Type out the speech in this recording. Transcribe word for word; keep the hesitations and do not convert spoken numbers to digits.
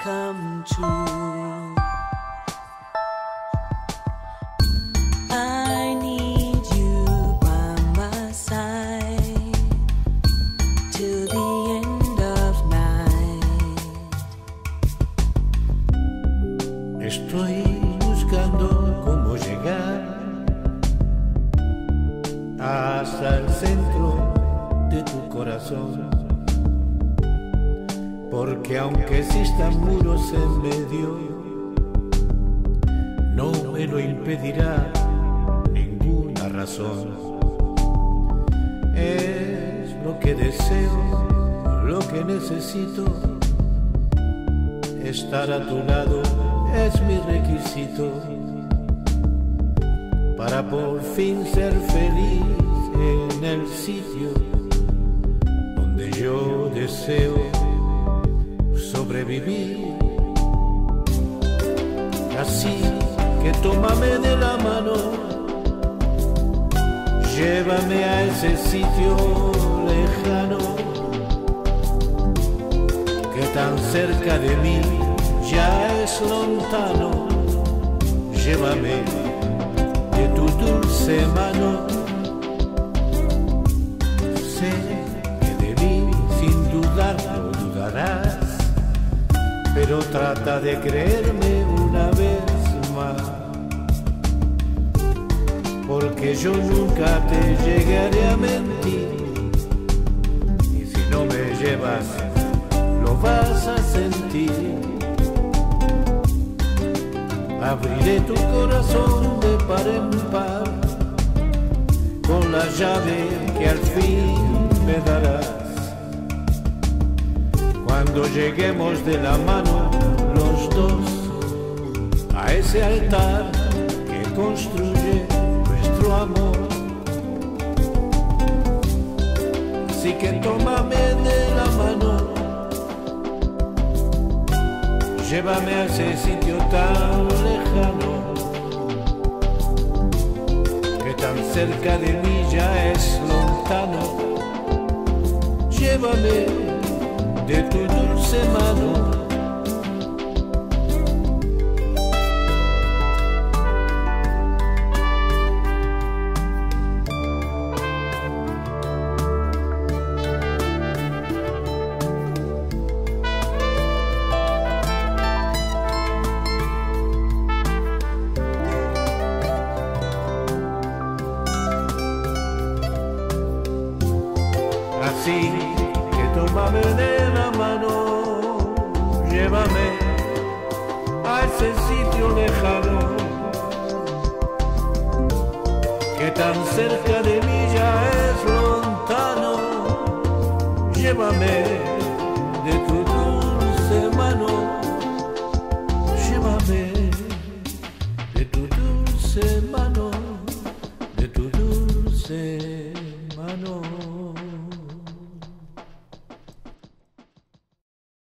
come true. I need you by my side till the end of night. Estoy buscando cómo llegar hasta el centro de tu corazón, porque aunque existan muros en medio, no me lo impedirá ninguna razón. Es lo que deseo, lo que necesito. Estar a tu lado es mi requisito para por fin ser feliz en el sitio donde yo deseo sobrevivir. Así que tómame de la mano, llévame a ese sitio lejano que tan cerca de mí ya es lontano. Llévame de tu dulce mano. Sé que de mí sin dudarlo dudarás, pero trata de creerme una vez más, porque yo nunca te llegaré a mentir, y si no me llevas lo vas a sentir. Abriré tu corazón de par en par con la llave que al fin me darás. Cuando lleguemos de la mano los dos a ese altar que construye nuestro amor. Así que tómame de la mano, llévame a ese sitio tan lejano que tan cerca de mí ya es lontano. Llévame de tu dulce mano. Así que tómame de la mano, llévame a ese sitio lejano que tan cerca de mí ya es lontano. Llévame de tu dulce mano, llévame de tu dulce mano.